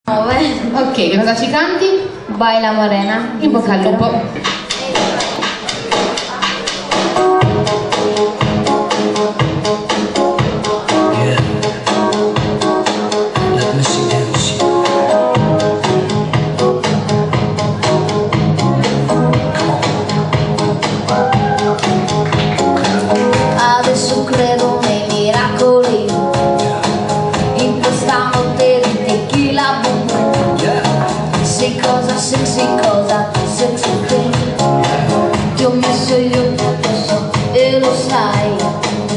Ok, che cosa ci canti? Baila Morena. In bocca al lupo. Adesso credo nei miracoli, in questa notte di tequila boom. Sei cosa, sexy cosa, sexy te. Ti ho messo gli occhi addosso e lo sai.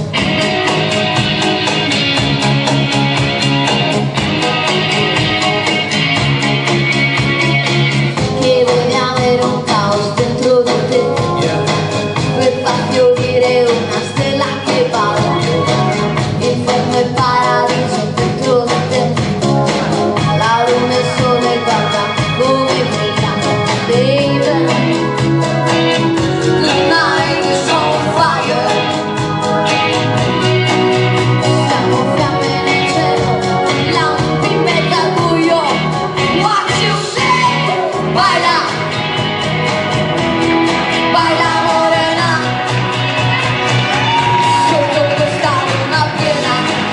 Che vuoi avere un caos dentro di te, per far fiorire una stella che balla. Inferno e paradiso dentro di te. La luna e il sole guarda come brillano, baby. The night is on fire. Siamo fiamme nel cielo, lampi in mezzo al buio. What you say? Baila, baila morena, sotto questa luna piena.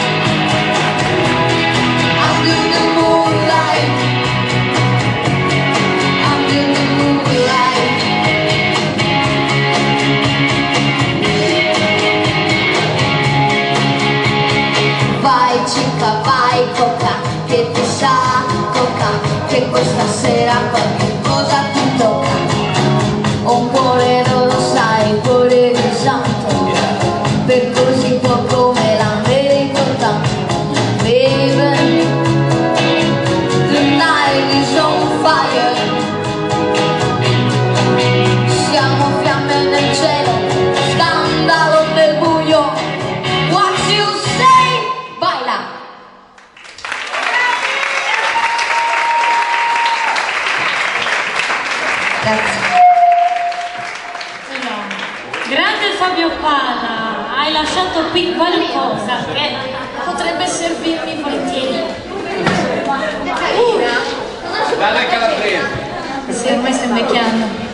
Under the moonlight, under the moonlight. Vai cica, vai coca, che ti sa coca, che questa sera qualche cosa ti tocca. Ho un cuore, non lo sai, cuore di santo, per così poco me la merito tanto, baby. The night is on fire. Siamo fiamme nel cielo, scandalo nel buio. What you say? Baila! Grazie. Grande Fabio Pala, hai lasciato qui qualcosa che potrebbe servirmi volentieri. Dalla calabrese. Sì, ormai sto invecchiando.